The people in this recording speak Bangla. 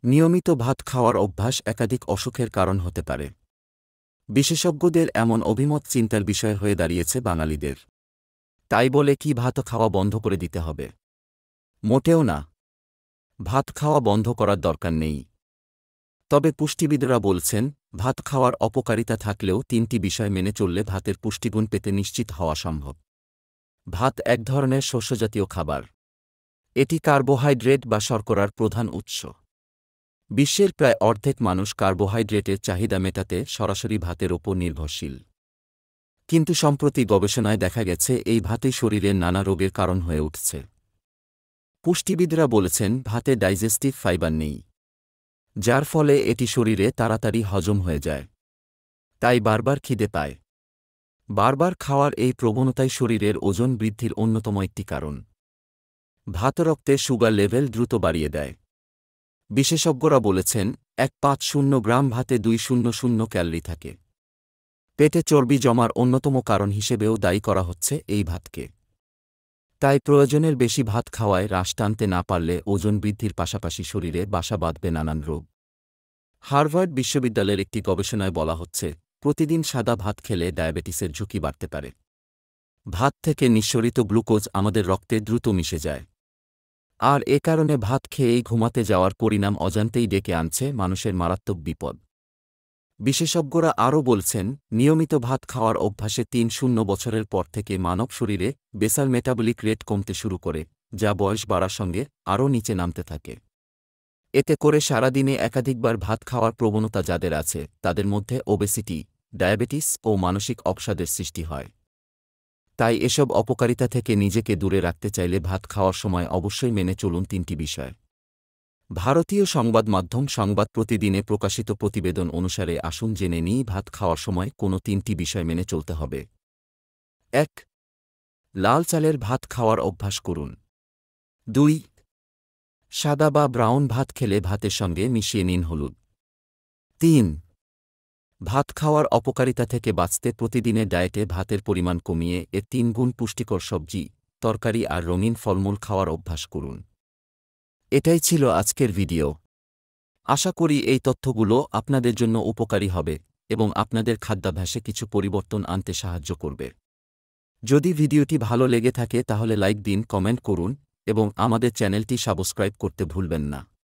নিয়মিত ভাত খাওয়ার অভ্যাস একাধিক অসুখের কারণ হতে পারে। বিশেষজ্ঞদের এমন অভিমত চিন্তার বিষয় হয়ে দাঁড়িয়েছে বাঙালিদের। তাই বলে কি ভাত খাওয়া বন্ধ করে দিতে হবে? মোটেও না। ভাত খাওয়া বন্ধ করার দরকার নেই। তবে পুষ্টিবিদরা বলছেন, ভাত খাওয়ার অপকারিতা থাকলেও ৩টি বিষয় মেনে চললে ভাতের পুষ্টিগুণ পেতে নিশ্চিত হওয়া সম্ভব। ভাত এক ধরনের শস্যজাতীয় খাবার। এটি কার্বোহাইড্রেট বা শর্করার প্রধান উৎস। বিশ্বের প্রায় অর্ধেক মানুষ কার্বোহাইড্রেটের চাহিদা মেটাতে সরাসরি ভাতের ওপর নির্ভরশীল। কিন্তু সম্প্রতি গবেষণায় দেখা গেছে এই ভাতই শরীরের নানা রোগের কারণ হয়ে উঠছে। পুষ্টিবিদরা বলেছেন, ভাতে ডাইজেস্টিভ ফাইবার নেই, যার ফলে এটি শরীরে তাড়াতাড়ি হজম হয়ে যায়। তাই বারবার খিদে পায়। বারবার খাওয়ার এই প্রবণতাই শরীরের ওজন বৃদ্ধির অন্যতম একটি কারণ। ভাত রক্তে সুগার লেভেল দ্রুত বাড়িয়ে দেয়। বিশেষজ্ঞরা বলেছেন, ১৫০ গ্রাম ভাতে ২০০ ক্যালোরি থাকে। পেটে চর্বি জমার অন্যতম কারণ হিসেবেও দায়ী করা হচ্ছে এই ভাতকে। তাই প্রয়োজনের বেশি ভাত খাওয়ায় হ্রাস টানতে না পারলে ওজন বৃদ্ধির পাশাপাশি শরীরে বাসা বাঁধবে নানান রোগ। হার্ভার্ড বিশ্ববিদ্যালয়ের একটি গবেষণায় বলা হচ্ছে, প্রতিদিন সাদা ভাত খেলে ডায়াবেটিসের ঝুঁকি বাড়তে পারে। ভাত থেকে নিঃসরিত গ্লুকোজ আমাদের রক্তে দ্রুত মিশে যায়। আর এ কারণে ভাত খেয়েই ঘুমাতে যাওয়ার পরিণাম অজান্তেই ডেকে আনছে মানুষের মারাত্মক বিপদ। বিশেষজ্ঞরা আরও বলছেন, নিয়মিত ভাত খাওয়ার অভ্যাসে ৩-০ বছরের পর থেকে মানব শরীরে বেসাল মেটাবলিক রেট কমতে শুরু করে, যা বয়স বাড়ার সঙ্গে আরও নিচে নামতে থাকে। এতে করে সারাদিনে একাধিকবার ভাত খাওয়ার প্রবণতা যাদের আছে, তাদের মধ্যে ওবেসিটি, ডায়াবেটিস ও মানসিক অবসাদের সৃষ্টি হয়। তাই এসব অপকারিতা থেকে নিজেকে দূরে রাখতে চাইলে ভাত খাওয়ার সময় অবশ্যই মেনে চলুন ৩টি বিষয়। ভারতীয় সংবাদ মাধ্যম সংবাদ প্রতিদিনে প্রকাশিত প্রতিবেদন অনুসারে আসুন জেনে নিই ভাত খাওয়ার সময় কোনো ৩টি বিষয় মেনে চলতে হবে। ১. লাল চালের ভাত খাওয়ার অভ্যাস করুন। ২. সাদা বা ব্রাউন ভাত খেলে ভাতের সঙ্গে মিশিয়ে নিন হলুদ। ৩. ভাত খাওয়ার অপকারিতা থেকে বাঁচতে প্রতিদিনের ডায়েটে ভাতের পরিমাণ কমিয়ে ৩ গুণ পুষ্টিকর সবজি, তরকারি আর রঙিন ফলমূল খাওয়ার অভ্যাস করুন। এটাই ছিল আজকের ভিডিও। আশা করি এই তথ্যগুলো আপনাদের জন্য উপকারী হবে এবং আপনাদের খাদ্যাভ্যাসে কিছু পরিবর্তন আনতে সাহায্য করবে। যদি ভিডিওটি ভালো লেগে থাকে তাহলে লাইক দিন, কমেন্ট করুন এবং আমাদের চ্যানেলটি সাবস্ক্রাইব করতে ভুলবেন না।